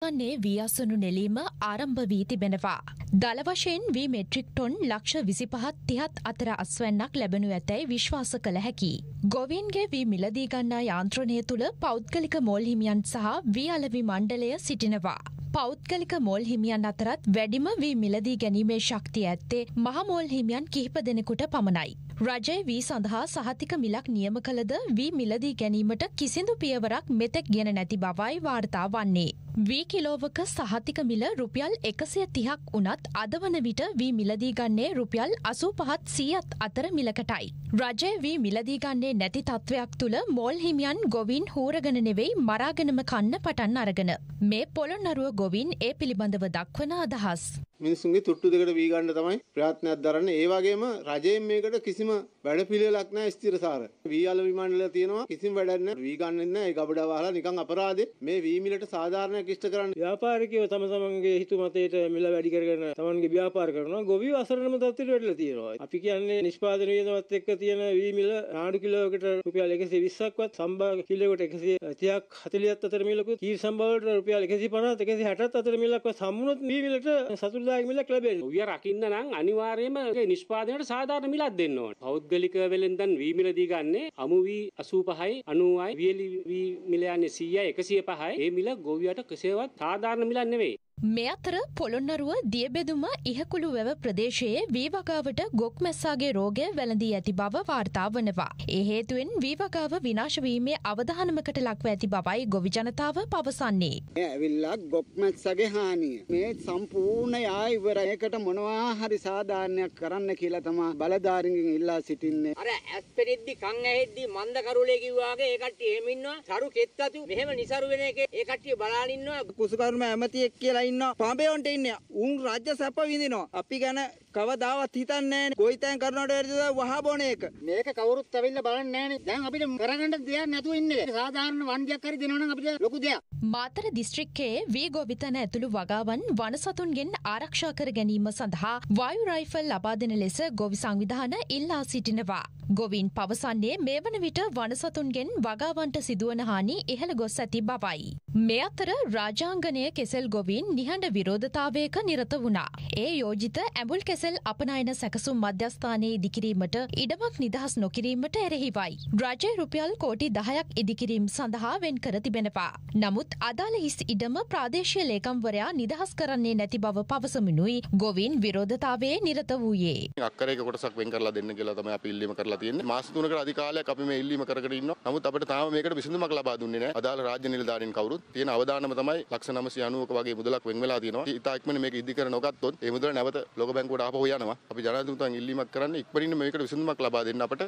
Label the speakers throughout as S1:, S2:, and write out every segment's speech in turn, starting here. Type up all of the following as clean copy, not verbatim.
S1: අවසානයේ වී අසුණු නෙලීම ආරම්භ වී තිබෙනවා. දල වශයෙන් වී මෙට්‍රික් ටොන් ලක්ෂ 25-30 අතර අස්වැන්නක් ලැබෙනු ඇතැයි විශ්වාස කළ හැකියි. ගොවීන්ගේ වී මිලදී ගන්නා යාන්ත්‍රණය තුළ පෞද්ගලික මෝල් හිමියන් සහ වී අලෙවි මණ්ඩලය සිටිනවා. පෞද්ගලික මෝල් හිමියන් අතරත් වැඩිම වී මිලදී ගැනීමේ ශක්තිය ඇත්තේ මහ මෝල් හිමියන් කිහිප දෙනෙකුට පමණයි. රජය වී සඳහා සහතික මිලක් නියම කළද වී මිලදී ගැනීමට කිසිදු පියවරක් මෙතෙක් ගෙන නැති බවයි වාර්තා වන්නේ. වී කිලෝවක සහතික මිල රුපියල් 130ක් වුණත් අද වන විට වී මිලදී ගන්නේ රුපියල් 85-100ත් අතර මිලකටයි. රජය වී මිලදී ගන්නේ නැති තත්වයක් තුළ මෝල් හිමියන් ගොවීන් හූරගෙන නෙවෙයි මරාගෙනම කන්න පටන් අරගෙන. මේ පොළොන්නරුව ගොවීන් ඒ පිළිබඳව දක්වන අදහස්.
S2: මිනිසුන්ගේ තුට්ටු දෙකට වී ගන්න තමයි ප්‍රයත්නයක් දරන්නේ. ඒ වගේම රජයෙන් මේකට කිසිම වැඩපිළිවෙලක් නැහැ ස්ථිරසාර. වී අල විමානවල තියෙනවා කිසිම වැඩක් නැහැ. වී ගන්නෙ නැහැ. ඒ ගබඩා වහලා නිකන් අපරාධේ. මේ වී මිලට සාධාරණයක් ඉෂ්ට කරන්නේ. ව්‍යාපාරිකයෝ තම තමන්ගේ හිතු මතයට මිල වැඩි කරගෙන තමන්ගේ ව්‍යාපාර කරනවා. ගොවියෝ අසරණම තත්ත්වයට වැටලා තියෙනවා. අපි කියන්නේ නිෂ්පාදන වියදමත් එක්ක තියෙන වී මිල නාඩු කිලෝයකට රුපියල් 120ක්වත් සම්බා කිලෝයකට 130ක් 40ක් අතර මිලකුත් කීර් සම්බා වලට රුපියල් 150 160ක් අතර මිලක්වත් සම්මුණොත් වී මිලට සතුටුදායක මිලක් ලැබෙන්නේ. ගොවියා රකින්න නම් අනිවාර්යයෙන්ම නිෂ්පාදනයට සාධාරණ මිලක් දෙන්න ඕනේ. පෞද්ගලික වෙලෙන්දන් වී මිල දී ගන්නේ අමු වී 85යි 90යි වියලි වී මිල යන්නේ 100යි 105යි. ඒ මිල ගොවියට කෙසේවත් සාධාරණ මිලක් නෙවෙයි.
S1: මේ අතර පොළොන්නරුව දියබෙදුම ඉහකුළු වැව ප්‍රදේශයේ වී වගාවට ගොක් මැස්සාගේ රෝගය වැළඳී ඇති බව වාර්තා වනවා. ඒ හේතුවෙන් වී වගාව විනාශ වීමේ අවධානමකට ලක්ව ඇති බවයි ගොවි ජනතාව පවසන්නේ.
S3: මේ ඇවිල්ලා ගොක් මැස්සගේ හානිය මේ සම්පූර්ණ යා ඉවර. ඒකට මොනවා හරි සාධාරණයක් කරන්න කියලා තමයි බලධාරීන්ගෙන් ඉල්ලා සිටින්නේ.
S4: අර ඇස් පෙරෙද්දි කන් ඇහෙද්දි මන්ද කරුලේ කිව්වාගේ ඒ කට්ටිය එහෙම ඉන්නවා. සරු කෙත්තතු මෙහෙම නිසරු වෙන එකේ ඒ කට්ටිය බලාගෙන ඉන්නවා.
S3: කුසකර්ම ඇමතියෙක් කියලා ඉන්නවා. පාඹේවන්ට ඉන්නේ. උන් රාජ්‍ය සැප විඳිනවා. අපි ගැන කවදාවත් හිතන්නේ නැහැ. කොයිතැන් කරනවට වැඩිද වහ බොන එක.
S4: මේක කවුරුත් ඇවිල්ලා බලන්නේ නැහනේ. දැන් අපිට කරගන්න දෙයක් නැතුව ඉන්නේ. සාධාරණ වන්දියක් හරි දෙනවනම් අපිට ලොකු දෙයක්.
S1: මාතර දිස්ත්‍රික්කයේ වී ගොවිතැන ඇතුළු වගාවන් වනසතුන්ගෙන් ආරක්ෂා කර ගැනීම සඳහා වායු රයිෆල් ලබා දෙන ලෙස ගොවි සංවිධාන ඉල්ලා සිටිනවා. ගොවීන් පවසන්නේ මේ වන විට වනසතුන්ගෙන් වගාවන්ට සිදුවන හානි ඉහළ ගොස් ඇති බවයි. මේ අතර රාජාංගනය කෙසෙල් ගොවීන් නිහඬ විරෝධතාවයක නිරත වුණා. ඒ යෝජිත ඇඹුල් කෙසෙල් අපනයන සැකසුම් මධ්‍යස්ථානයේ ඉදිකිරීමට ඉඩමක් නිදහස් නොකිරීමට එරෙහිවයි. රජය රුපියල් කෝටි 10ක් ඉදිකිරීම සඳහා වෙන් කර තිබෙනවා. නමුත් අදාළ හිස් ඉඩම ප්‍රාදේශීය ලේකම්වරයා නිදහස් කරන්නේ නැති බව පවසමිනුයි ගොවීන් විරෝධතාවයේ නිරත වූයේ.
S5: අක්කරයක කොටසක් වෙන් කරලා දෙන්න කියලා තමයි අපි ඉල්ලීම කරලා තියෙන්නේ. මාස 3කට අධික කාලයක් අපි මේ ඉල්ලීම කරගෙන ඉන්නවා. නමුත් අපිට තාම මේකට විසඳුමක් ලබා දුන්නේ නැහැ. අදාළ රාජ්‍ය නිලධාරීන් කවුරුත් තියෙන අවදානම තමයි ලක්ෂ 990ක වගේ මුදලක් වෙන් වෙලා තියෙනවා. ඉතා ඉක්මනින් මේක ඉදි කර නොගත්තොත් ඒ මුදල නැවත ලෝක බැංකුවට ආපහු යනවා. අපි ජනාධිපතිතුමන් ඉල්ලීමක් කරන්නේ ඉක්මනින් මේකට විසඳුමක් ලබා දෙන්න අපට.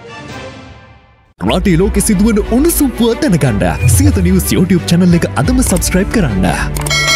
S6: රටේ ලෝකෙ සිදුවන උණුසුම් පුවත් දැනගන්න සියත නිවුස් YouTube channel එක අදම subscribe කරන්න.